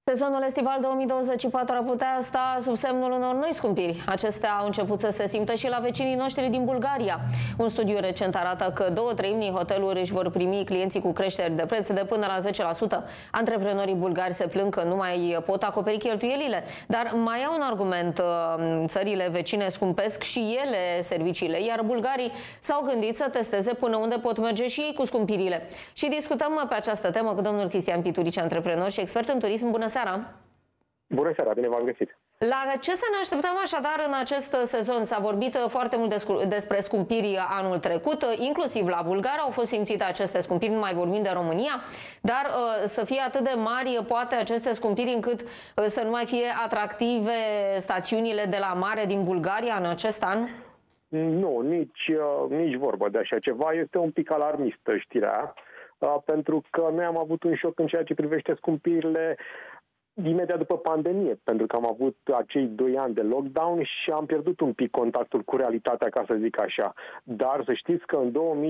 Sezonul estival 2024 ar putea sta sub semnul unor noi scumpiri. Acestea au început să se simtă și la vecinii noștri din Bulgaria. Un studiu recent arată că 2/3 din hoteluri își vor primi clienții cu creșteri de preț de până la 10%. Antreprenorii bulgari se plâng că nu mai pot acoperi cheltuielile. Dar mai au un argument. Țările vecine scumpesc și ele serviciile, iar bulgarii s-au gândit să testeze până unde pot merge și ei cu scumpirile. Și discutăm pe această temă cu domnul Cristian Piturici, antreprenor și expert în turism. Bună seara! Bună seara, bine v-am găsit! La ce să ne așteptăm așadar în acest sezon? S-a vorbit foarte mult despre scumpiri anul trecut, inclusiv la bulgari au fost simțite aceste scumpiri, nu mai vorbim de România, dar să fie atât de mari poate aceste scumpiri încât să nu mai fie atractive stațiunile de la mare din Bulgaria în acest an? Nu, nici vorbă de așa ceva. Este un pic alarmistă știrea, pentru că noi am avut un șoc în ceea ce privește scumpirile imediat după pandemie, pentru că am avut acei 2 ani de lockdown și am pierdut un pic contactul cu realitatea, ca să zic așa. Dar să știți că în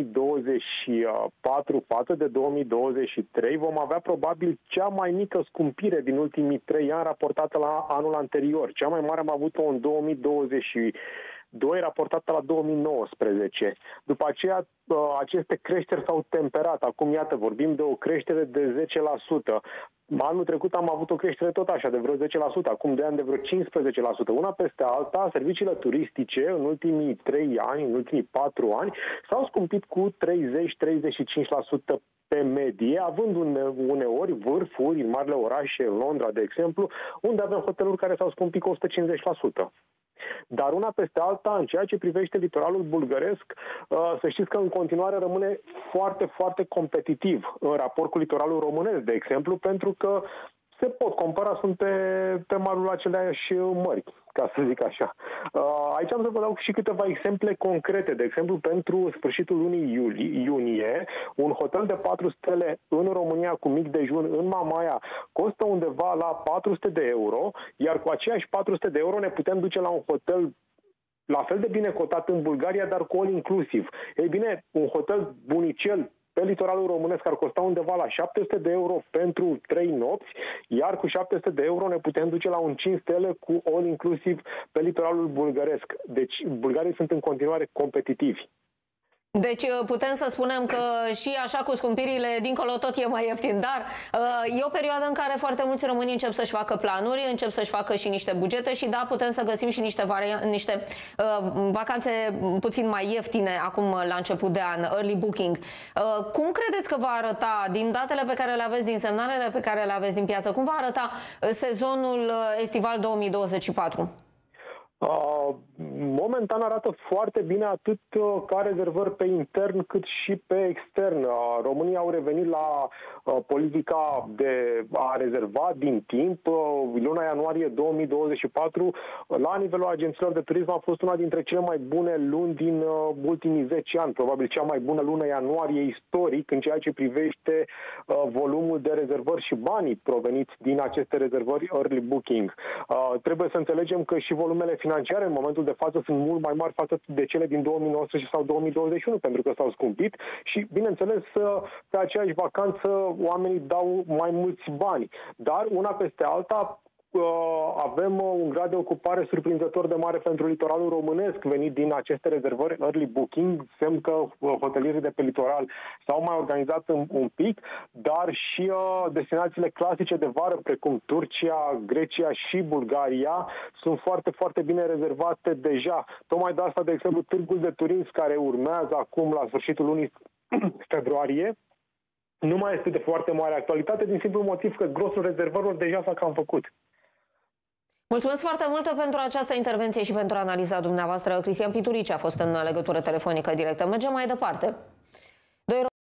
2024 față de 2023 vom avea probabil cea mai mică scumpire din ultimii 3 ani raportată la anul anterior. Cea mai mare am avut-o în 2022, raportată la 2019. După aceea, aceste creșteri s-au temperat. Acum, iată, vorbim de o creștere de 10%. Anul trecut am avut o creștere tot așa, de vreo 10%, acum 2 ani de vreo 15%. Una peste alta, serviciile turistice în ultimii 3 ani, în ultimii 4 ani, s-au scumpit cu 30-35% pe medie, având uneori vârfuri în marile orașe, în Londra, de exemplu, unde avem hoteluri care s-au scumpit cu 150%. Dar una peste alta, în ceea ce privește litoralul bulgăresc, să știți că în continuare rămâne foarte, foarte competitiv în raport cu litoralul românesc, de exemplu, pentru că se pot compara, sunt pe malul aceleași mări, ca să zic așa. Aici am să vă dau și câteva exemple concrete. De exemplu, pentru sfârșitul lunii iunie, un hotel de 4 stele în România cu mic dejun în Mamaia costă undeva la 400 de euro, iar cu aceiași 400 de euro ne putem duce la un hotel la fel de bine cotat în Bulgaria, dar cu all inclusiv. Ei bine, un hotel bunicel pe litoralul românesc ar costa undeva la 700 de euro pentru 3 nopți, iar cu 700 de euro ne putem duce la un 5 stele cu all inclusiv pe litoralul bulgăresc. Deci bulgarii sunt în continuare competitivi. Deci putem să spunem că și așa cu scumpirile dincolo tot e mai ieftin, dar e o perioadă în care foarte mulți români încep să-și facă planuri, încep să-și facă și niște bugete și da, putem să găsim și niște vacanțe puțin mai ieftine acum la început de an, early booking. Cum credeți că va arăta, din datele pe care le aveți, din semnalele pe care le aveți din piață, cum va arăta sezonul estival 2024? Momentan arată foarte bine atât ca rezervări pe intern cât și pe extern. Românii au revenit la politica de a rezerva din timp. Luna ianuarie 2024 la nivelul agențiilor de turism a fost una dintre cele mai bune luni din ultimii 10 ani, probabil cea mai bună lună ianuarie istoric în ceea ce privește volumul de rezervări și banii proveniți din aceste rezervări early booking. Trebuie să înțelegem că și volumele financiare în momentul de față sunt mult mai mari față de cele din 2019 sau 2021, pentru că s-au scumpit și, bineînțeles, pe aceeași vacanță oamenii dau mai mulți bani. Dar, una peste alta, avem un grad de ocupare surprinzător de mare pentru litoralul românesc venit din aceste rezervări early booking, semn că hotelierii de pe litoral s-au mai organizat un pic, dar și destinațiile clasice de vară precum Turcia, Grecia și Bulgaria sunt foarte, foarte bine rezervate deja. Tocmai de asta, de exemplu, Târgul de Turism, care urmează acum la sfârșitul lunii februarie, nu mai este de foarte mare actualitate din simplu motiv că grosul rezervărilor deja s-a cam făcut. Mulțumesc foarte mult pentru această intervenție și pentru analiza dumneavoastră. Cristian Piturici a fost în legătură telefonică directă. Mergem mai departe.